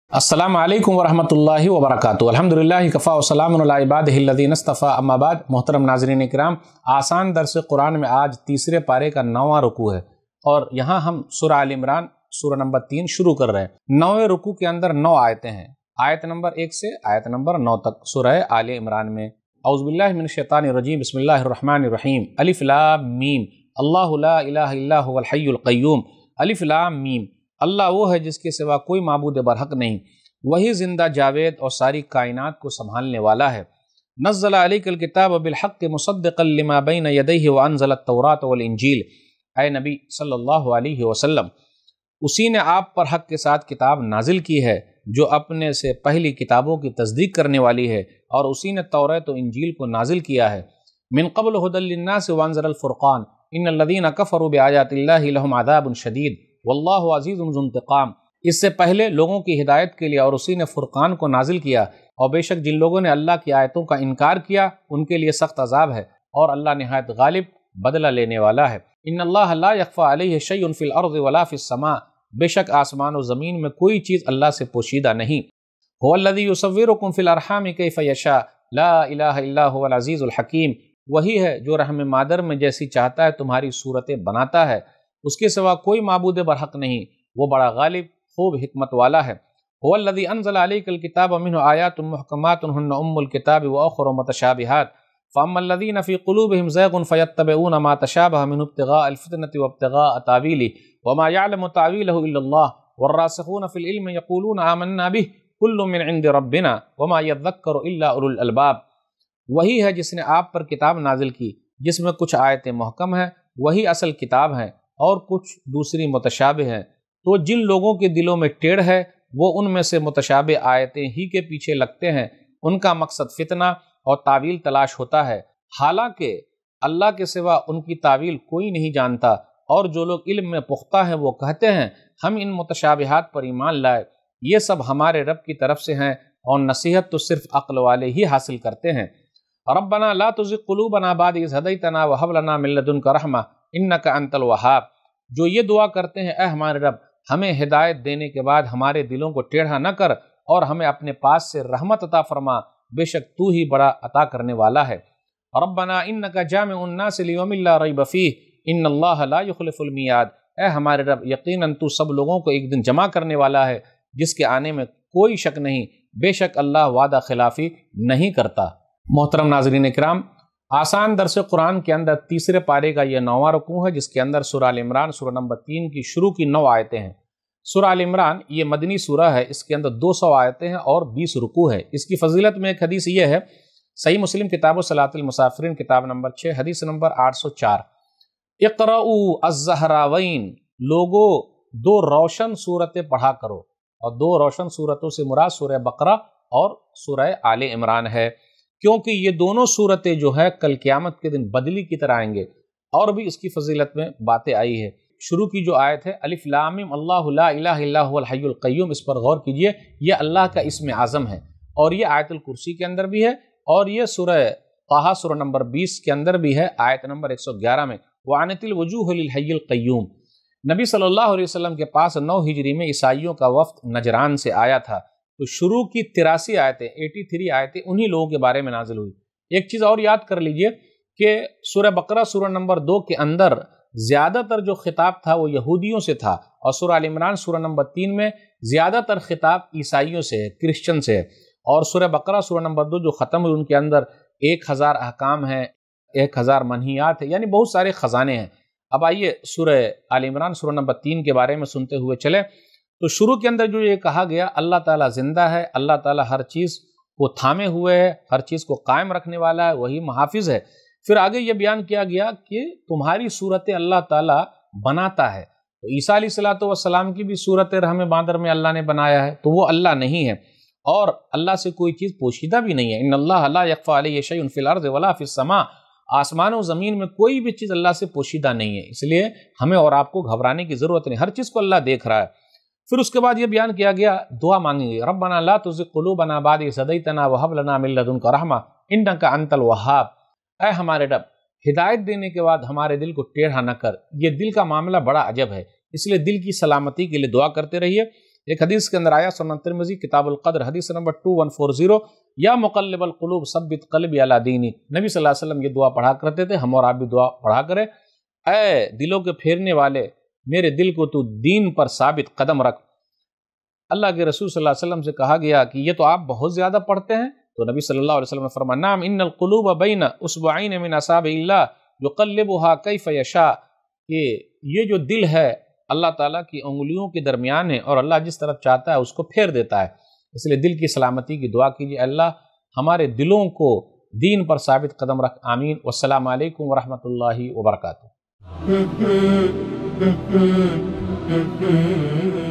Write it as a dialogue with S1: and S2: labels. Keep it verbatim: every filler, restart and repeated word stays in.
S1: अस्सलामु अलैकुम वरहमतुल्लाहि वबरकातुहू। अल्हम्दुलिल्लाहि कफ़ा व सलामुन अला इबादिहिल्लज़ीना इस्तफ़ा, अम्मा बाद। मोहतरम नाज़रीन इकराम, आसान दर्स कुरान में आज तीसरे पारे का नौवां रुकू है और यहाँ हम सूरह आल इमरान सूरह नंबर तीन शुरू कर रहे हैं। नौवें रुकू के अंदर नौ आयतें हैं, आयत नंबर एक से आयत नंबर नौ तक सूरह आल इमरान में। औज़ु बिल्लाहि मिनश शैतानिर रजीम, बिस्मिल्लाहिर रहमानिर रहीम। अलिफ लाम मीम, अल्लाहु ला इलाहा इल्ला हुवल हय्युल क़य्यूम। अलिफ लाम मीम, अल्लाह वो है जिसके सिवा कोई माबूद बरहक नहीं, वही जिंदा जावेद और सारी कायनात को संभालने वाला है। नज़्ज़ला अलैकल किताब बिलहक़्क़ि मुसद्दिक़न लिमा बैन यदैहि व अनज़ला तौरात वल इंजील। ऐ नबी सल्लल्लाहु अलैहि वसल्लम, उसी ने आप पर हक़ के साथ किताब नाजिल की है जो अपने से पहली किताबों की तस्दीक करने वाली है, और उसी ने तौरात और इंजील को नाजिल किया है। मिन क़ब्ल हुदल लिन्नास व अनज़लल फ़ुरक़ान इन्नल्लज़ीना कफ़रू बिआयातिल्लाहि लहुम अज़ाबुन शदीद वल्लाहु अज़ीज़ुन ज़ु इंतिक़ाम। इससे पहले लोगों की हिदायत के लिए और उसी ने फ़ुरक़ान को नाजिल किया, और बेशक जिन लोगों ने अल्लाह की आयतों का इनकार किया उनके लिए सख्त अज़ाब है, और अल्लाह निहायत गालिब बदला लेने वाला है। इन्नल्लाह ला यख़फ़ा अलैहि शैउन फ़िल अर्ज़ि वला फ़िस समा, बेशक आसमान और ज़मीन में कोई चीज़ अल्लाह से पोशीदा नहीं। हुवल्लज़ी युसव्विरुकुम फ़िल अरहामि कैफ़ यशा ला इलाहा इल्ला हुवल अज़ीज़ुल हकीम। वही है जो रहम मादर में जैसी चाहता है तुम्हारी सूरतें बनाता है, उसके सिवा कोई माबूद बरहक नहीं, वो बड़ा गालिब खूब हिकमत वाला है। हुवल्लज़ी अनज़ला अलैकल किताब मिन्हु आयातुन मुहकमातुन हुन्ना उम्मुल किताब व उख़रा मुतशाबिहात फ़अम्मल्लज़ीना फ़ी क़ुलूबिहिम ज़ैग़ुन फ़यत्तबिऊना मा तशाबह मिन्हु इब्तिग़ाअल फ़ित्नति व इब्तिग़ाअ तावीलिहि व मा यअलमु तावीलहु इल्लल्लाह वर्रासिख़ूना फ़िल इल्मि यक़ूलूना आमन्ना बिहि कुल्लुम मिन इंदि रब्बिना व मा यज़्ज़क्करु इल्ला उलुल अलबाब। वही है जिसने आप पर किताब नाजिल की जिसमें कुछ आयतें मुहकम हैं, वही असल किताब हैं, और कुछ दूसरी मुतशाबिह हैं। तो जिन लोगों के दिलों में टेढ़ है वो उनमें से मुतशाबिह आयतें ही के पीछे लगते हैं, उनका मकसद फितना और तावील तलाश होता है, हालांकि अल्लाह के सिवा उनकी तावील कोई नहीं जानता। और जो लोग इल्म में पुख्ता हैं वो कहते हैं हम इन मुतशाबिहात पर ईमान लाए, ये सब हमारे रब की तरफ से हैं, और नसीहत तो सिर्फ अक्ल वाले ही हासिल करते हैं। रब्बना ला तुज़िग़ क़ुलूबना बअद इज़ हदैतना व हब लना मिन लदुनका रहमा इन्नका अंतल वहाब। जो ये दुआ करते हैं, ऐ हमारे रब, हमें हिदायत देने के बाद हमारे दिलों को टेढ़ा न कर, और हमें अपने पास से रहमत अता फरमा, बेशक तू ही बड़ा अता करने वाला है। रब्बना इन्नका जामिउन नास लियौमिन ला रैब फीह इन्नल्लाह ला युख़्लिफ़ुल मियाद। ऐ हमारे रब, यकीनन तू सब लोगों को एक दिन जमा करने वाला है जिसके आने में कोई शक नहीं, बेशक अल्लाह वादा खिलाफी नहीं करता। मोहतरम नाज़रीन इकराम, आसान दर्स कुरान के अंदर तीसरे पारे का यह नौवां रुकू है जिसके अंदर सूरह आल इमरान सूरह नंबर तीन की शुरू की नौ आयतें हैं। सूरह आल इमरान ये मदनी सूरह है, इसके अंदर दो सौ आयतें हैं और बीस रुकू है। इसकी फजीलत में एक हदीस ये है, सही मुस्लिम किताब सलातुल मुसाफिरीन किताब नंबर छः हदीस नंबर आठ सौ चार। इक़राऊ अज़्ज़हरावैन, लोगो दो रोशन सूरतें पढ़ा करो, और दो रोशन सूरतों से मुराद सूरह बकरा और सूरह आल इमरान है, क्योंकि ये दोनों सूरतें जो है कल क़यामत के दिन बदली की तरह आएंगे। और भी इसकी फजीलत में बातें आई है। शुरू की जो आयत है अलिफ लाम मीम अल्लाहु ला इलाहा इल्ला हुवल हय्युल क़य्यूम, इस पर गौर कीजिए, ये अल्लाह का इस्म आज़म है, और ये आयतुल कुर्सी के अंदर भी है, और ये सूरह ताहा सूरह नंबर बीस के अंदर भी है, आयत नंबर एक सौ ग्यारह में वानितिल वजूह लिल हय्युल क़य्यूम। नबी सल्लल्लाहु अलैहि वसल्लम के पास नौ हिजरी में ईसाइयों का वफ्द नजरान से आया था, तो शुरू की तिरासी आयतें तिरासी आयतें उन्हीं लोगों के बारे में नाजिल हुई। एक चीज़ और याद कर लीजिए कि सूरह बकरा सूरह नंबर दो के अंदर ज़्यादातर जो खिताब था वो यहूदियों से था, और सूरह आल इमरान सूरह नंबर तीन में ज़्यादातर खिताब ईसाइयों से है, क्रिश्चियन से है। और सूरह बकरा सूरह नंबर दो जो ख़त्म हुई उनके अंदर एक हज़ार अहकाम हैं, एक हज़ार मनहियात है, यानी बहुत सारे ख़जाने हैं। अब आइए सूरह आल इमरान सूरह नंबर तीन के बारे में सुनते हुए चले। तो शुरू के अंदर जो ये कहा गया, अल्लाह ताला जिंदा है, अल्लाह ताला हर चीज़ को थामे हुए है, हर चीज़ को कायम रखने वाला है, वही मुहाफिज है। फिर आगे ये बयान किया गया कि तुम्हारी सूरतें अल्लाह ताला बनाता है। तो ईसा अलैहिस्सलातु वस्सलाम की भी सूरत रहम बादर में अल्लाह ने बनाया है, तो वो अल्लाह नहीं है, और अल्लाह से कोई चीज़ पोशीदा भी नहीं है। इन्नल्लाह ला यख़फ़ा अलैहि शैउन फ़िल अर्ज़ि वला फ़िस समा, आसमान और ज़मीन में कोई भी चीज़ अल्लाह से पोशीदा नहीं है, इसलिए हमें और आपको घबराने की ज़रूरत नहीं, हर चीज़ को अल्लाह देख रहा है। फिर उसके बाद ये बयान किया गया, दुआ मांगेंगे, रब्बना ला तुज़िग़ क़ुलूबना बअद इज़ हदैतना व हब लना मिन लदुनका रहमा इन्नका अंतल वहाब। ऐ हमारे रब, हिदायत देने के बाद हमारे दिल को टेढ़ा न कर। ये दिल का मामला बड़ा अजब है, इसलिए दिल की सलामती के लिए दुआ करते रहिए। ایک حدیث کے اندر آیا سنن ترمذی کتاب القدر حدیث number two one four zero, یا مقلب القلوب ثبت قلبی علی دینی، نبی صلی اللہ علیہ وسلم یہ دعا پڑھا کرتے تھے، ہم اور آپ بھی دعا پڑھا کریں، اے دلوں کے پھیرنے والے میرے دل کو تو دین پر ثابت قدم رکھ۔ اللہ کے رسول صلی اللہ علیہ وسلم سے کہا گیا کہ یہ تو آپ بہت زیادہ پڑھتے ہیں، تو نبی صلی اللہ علیہ وسلم نے فرمایا نعم ان القلوب بین اصبعین من اصابع اللہ یقلبها کیف یشاء، کہ یہ جو دل ہے اللہ تعالیٰ کی انگلیوں کے درمیان ہے اور اللہ جس طرف چاہتا ہے اس کو پھیر دیتا ہے، اس لیے دل کی سلامتی کی دعا کیجیے، اللہ ہمارے دلوں کو دین پر ثابت قدم رکھ، آمین۔ والسلام علیکم ورحمۃ اللہ وبرکاتہ۔